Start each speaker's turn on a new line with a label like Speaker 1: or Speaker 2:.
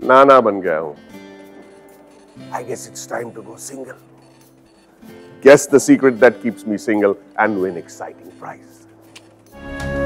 Speaker 1: नाना बन गया हूं. I guess it's time to go single. Guess the secret that keeps me single and win exciting prize.